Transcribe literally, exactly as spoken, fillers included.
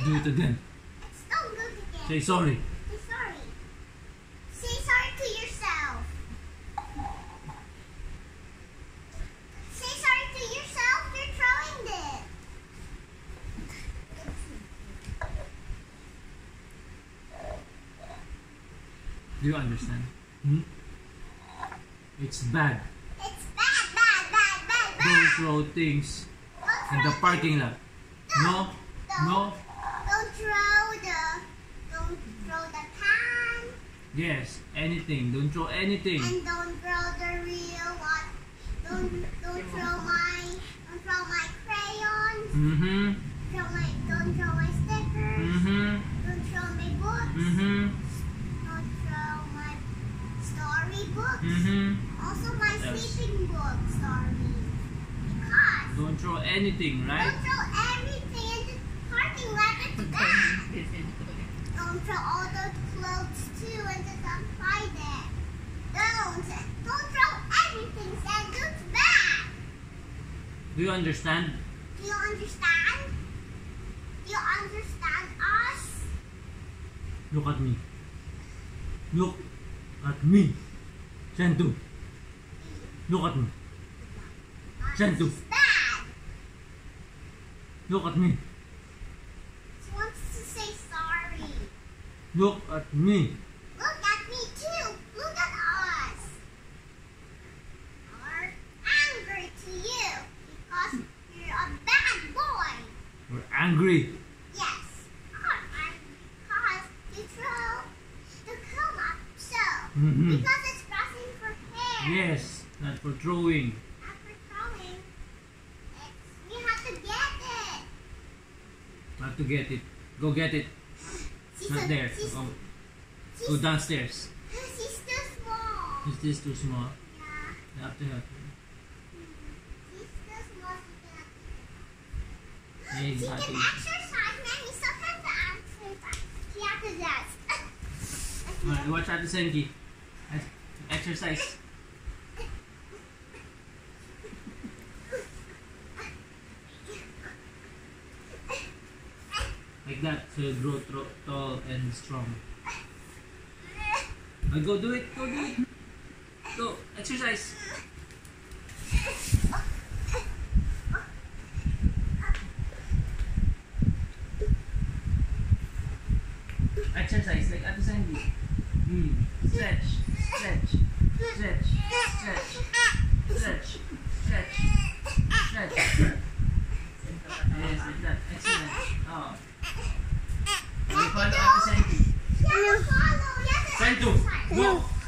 do it again. Don't do it again. Say sorry. Say sorry. Say sorry to yourself. Say sorry to yourself. You're throwing it. Do you understand? Hmm? It's bad. It's bad, bad, bad, bad, bad. Don't throw things Don't in the throw parking lot. No, no. Don't throw the, don't throw the pan, Yes, anything. Don't throw anything. and don't throw the real what? Don't, don't throw my, don't throw my crayons. Mm-hmm. Throw my, don't throw my stickers. Mm-hmm. Don't throw my books. Mm-hmm. Don't throw my storybooks. Mm-hmm. Also my Yes. sleeping book stories. Because Don't throw anything, right? don't throw everything in the parking lot. It's bad. Don't throw all the clothes too and just untie them. Don't. Don't throw everything, Sam. It's bad. Do you understand? Do you understand? Do you understand us? Look at me. Look at me. Sentu. Look at me. Us Sentu. is bad. Look at me. She wants to say sorry. Look at me. Look at me too. Look at us. We're angry to you because you're a bad boy. We're angry. Yes. I'm angry because you throw the comb up so. Mm-hmm. Because it's crossing for hair. Yes, not for throwing. After throwing, it's, you have to get it. Not to get it. Go get it. She's Not a- there. She's, Go, she's, go downstairs. she's too small. Is this too small? Yeah. You have to help her. She's too small. She Hey, can, she can Ate. exercise, man. You still have to exercise. She has to just. Alright, watch Ate Senki. Exercise. Like that, so you grow tro- tall and strong. Uh, go do it, go do it. Go, exercise. Exercise like Ate Senki. Hmm. Stretch, stretch, stretch, stretch, stretch, stretch, stretch. Yes, like that. Excellent. Oh. Will you follow Ate Senki? She has to follow. You have to Sentu, exercise. go.